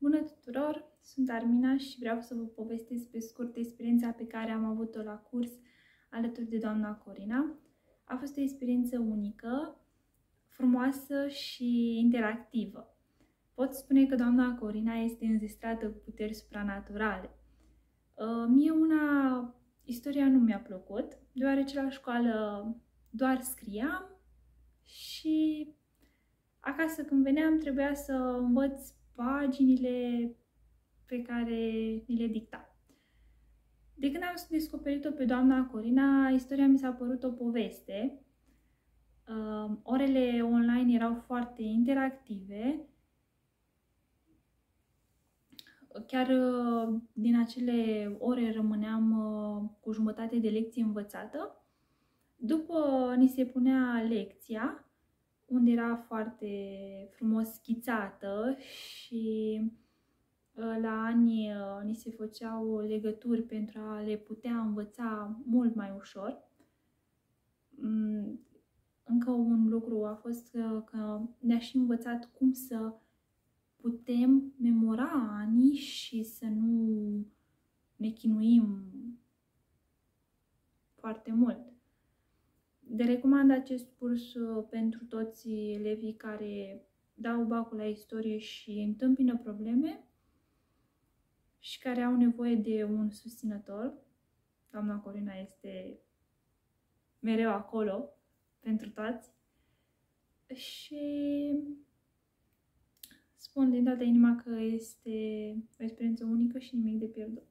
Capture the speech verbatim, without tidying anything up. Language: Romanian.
Bună tuturor! Sunt Armina și vreau să vă povestesc pe scurt experiența pe care am avut-o la curs alături de doamna Corina. A fost o experiență unică, frumoasă și interactivă. Pot spune că doamna Corina este înzestrată cu puteri supranaturale. Mie una, istoria nu mi-a plăcut, deoarece la școală doar scriam și acasă când veneam trebuia să învăț paginile pe care ni le dicta. De când am descoperit-o pe doamna Corina, istoria mi s-a părut o poveste. Uh, orele online erau foarte interactive. Chiar uh, din acele ore rămâneam uh, cu jumătate de lecție învățată. După ni se punea lecția, unde era foarte frumos schițată și la ani ni se făceau legături pentru a le putea învăța mult mai ușor. Încă un lucru a fost că, că ne-a și învățat cum să putem memora anii și să nu ne chinuim foarte mult. De recomand acest curs pentru toți elevii care dau bacul la istorie și întâmpină probleme și care au nevoie de un susținător. Doamna Corina este mereu acolo pentru toți și spun din toată inima că este o experiență unică și nimic de pierdut.